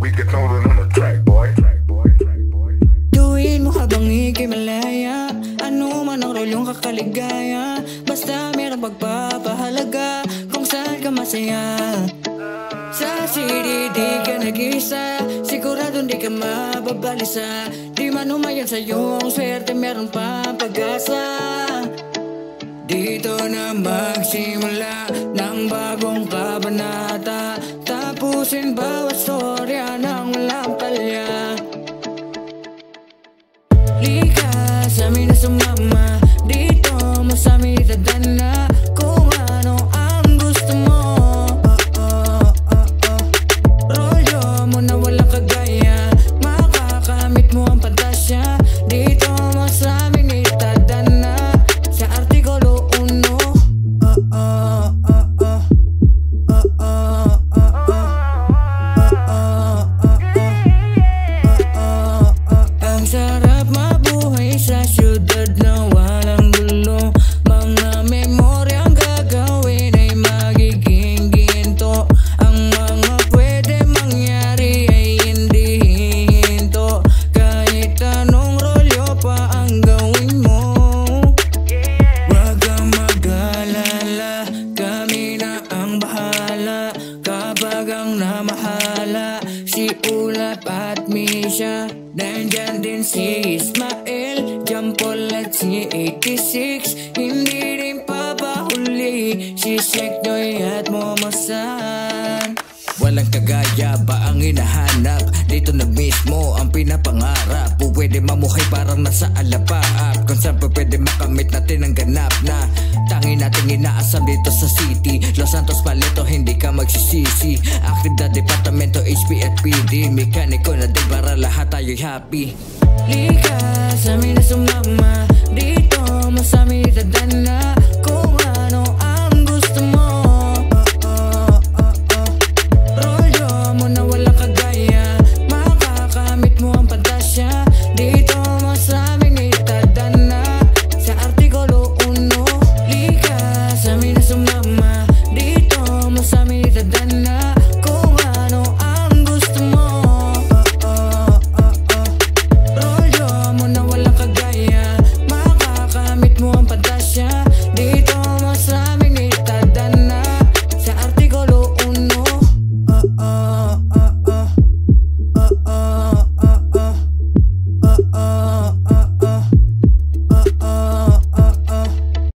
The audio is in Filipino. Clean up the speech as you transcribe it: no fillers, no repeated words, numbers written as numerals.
We get loaded on the track, boy. Tuwin mo habang ikimalaya, ano man ang role yung kakaligaya, basta merong pagpapahalaga kung saan ka masaya. Sa city di ka nag-isa, sigurado di ka mababalisa. Di man umayon sa'yo ang swerte, meron pa pag-asa. Dito na magsimula ng bagong kabanata, tapusin bawat storya ng walang palya. Lika sa amin na sumama, dito mo sa amin itadana kung ano ang gusto mo. Rolyo mo na walang kagaya, makakamit mo ang pantasya. Dito mo sa amin itadana sa Artikulo 1. Ang sarap mabuhay sa syudad na walang gulo, mga memoryang gagawin ay magiging ginto. Ang mga pwede mangyari ay hindi hihinto, kahit anong rolyo pa ang gawin mo. Wag kang mag-alala, kami na ang bahala. Kapag ang namahala si Ulap at Misha, nandyan din si Ismael, Jampol at si 86. Hindi rin papahuli si Seknoy at Momosan. Walang kagaya ba ang hinahanap? Dito na mismo ang pinapangarap. Pwede mamuhay parang nasa alapaap, kung saan pa pwede makamit natin ang ganap na tangi nating inaasam dito sa city. Los Santos Paleto, hindi ka magsisisi. Active na departamento, HP at PD. Mekaniko na din para lahat tayo'y happy. Lika sa amin na sumama, dito mo sa amin itadana